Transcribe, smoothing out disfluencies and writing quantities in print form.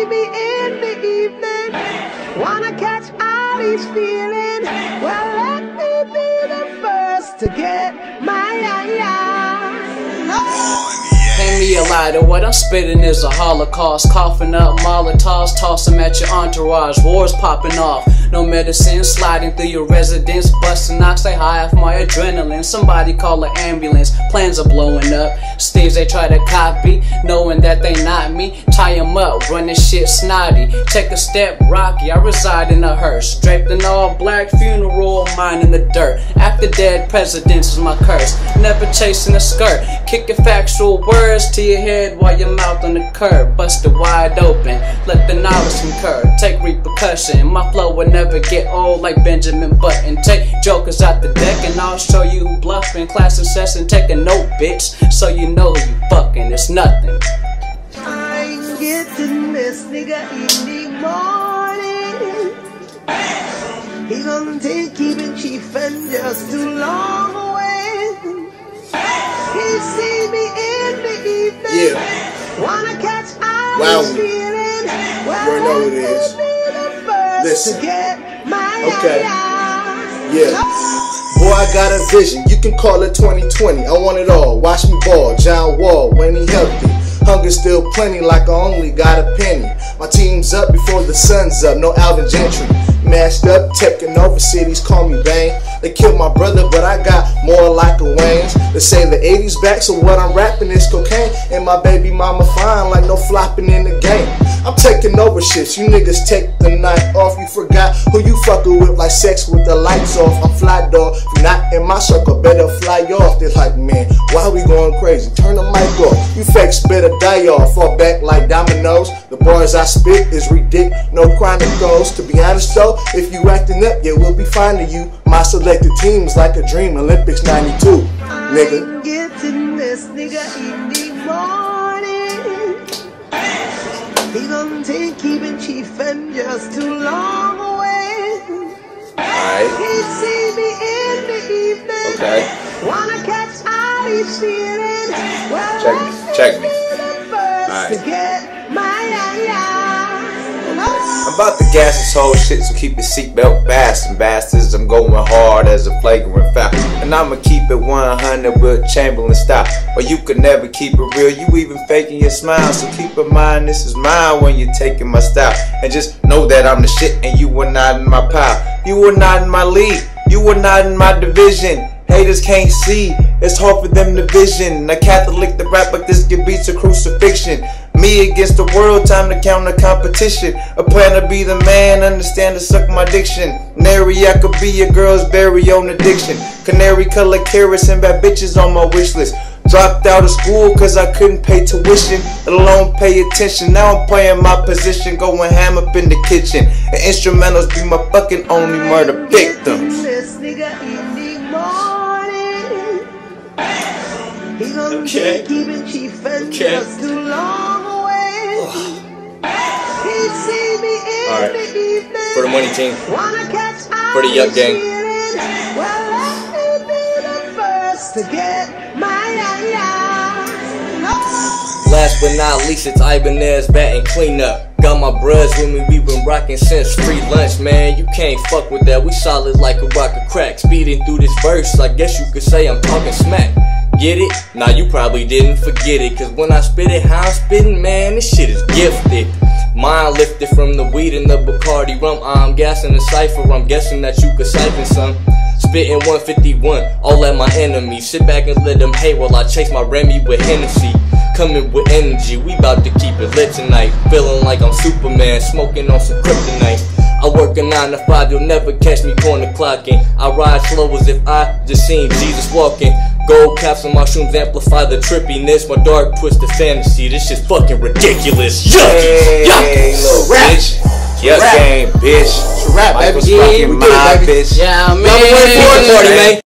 see me in the evening, wanna catch all these feelings. Well, let me be the first to get my Hand me a lighter, what I'm spitting is a holocaust. Coughing up Molotovs, toss them at your entourage. Wars popping off, no medicine sliding through your residence. Busting knocks, they high off my adrenaline. Somebody call an ambulance, plans are blowing up. Steves they try to copy, knowing that they not me. Tie them up, running shit snotty. Take a step, Rocky, I reside in a hearse. Draped in all black, funeral of mine in the dirt. After dead presidents is my curse. Never chasing a skirt, kicking factual words to your head while your mouth on the curb. Bust it wide open, let the knowledge concur. Take repercussion, my flow will never get old like Benjamin Button. Take jokers out the deck and I'll show you who bluffing. Class session, take a note, bitch, so you know who you fucking. It's nothing. I ain't getting this nigga in the morning. He gonna take keeping chief and just too long away. He see me in the evening, wanna catch eyes feeling. Well, you know who it is. Listen. Okay. Yeah. Boy, I got a vision. You can call it 2020. I want it all. Watch me ball. John Wall when he healthy. Hunger still plenty like I only got a penny. My team's up before the sun's up. No Alvin Gentry. Mashed up, taking over cities, call me Bane. They killed my brother, but I got more like a Wayne's. They say the 80s back, so what I'm rapping is cocaine. And my baby mama fine like no flopping in the game. I'm taking over shit, you niggas take the night off. You forgot who you fucking with, like sex with the lights off. I'm fly dog, if you're not in my circle, better fly off. They're like, man, why we going crazy? Turn the mic off, you fakes better die off. Fall back like dominoes, the bars I spit is ridiculous, no chronicles. To be honest though, if you acting up, yeah, we'll be finding you. My selected team's like a dream, Olympics 92, nigga. I'm getting this nigga in the morning. He gonna take keeping chief and just too long away. He see me in the evening, wanna catch all these feelings. Well, check me. To get my I'm about to gas this whole shit, so keep your seatbelt fastened, bastards. I'm going hard as a flagrant foul, and I'ma keep it 100 with Chamberlain style. Or you could never keep it real, you even faking your smile. So keep in mind this is mine when you're taking my style. And just know that I'm the shit and you were not in my pile. You were not in my league, you were not in my division. Haters can't see, it's hard for them to vision. A Catholic that rap like this get beats a crucifixion. Me against the world, time to counter competition. A plan to be the man, understand to suck my diction. Nary, I could be your girl's very own addiction. Canary color carrots and bad bitches on my wish list. Dropped out of school cause I couldn't pay tuition, let alone pay attention. Now I'm playing my position, going ham up in the kitchen. And instrumentals be my fucking only murder victims. He gonna take keeping chief and just too long away. He see me in the evening, for the money team, wanna catch for the Yuck gang. Well, let me be the first to get my Last but not least, it's Ibanez bat and clean up. Got my bruds with me, we been rockin' since free lunch, man. You can't fuck with that, we solid like a rock of crack. Speeding through this verse, I guess you could say I'm talking smack. Get it? Nah, you probably didn't forget it, cause when I spit it, how I'm spittin', man, this shit is gifted. Mind lifted from the weed and the Bacardi rum. I'm gassing the cypher, I'm guessing that you could siphon some. Spittin' 151, all at my enemies. Sit back and let them hate while I chase my Remy with Hennessy. Coming with energy, we bout to keep it lit tonight. Feeling like I'm Superman, smoking on some kryptonite. I work a 9 to 5, you'll never catch me corner clocking. I ride slow as if I just seen Jesus walking. Gold caps and mushrooms amplify the trippiness. My dark twisted fantasy, this shit's fucking ridiculous. Hey, little bitch. Yuck gang, bitch. It's a rap, baby. Fucking my bitch. Yeah, man.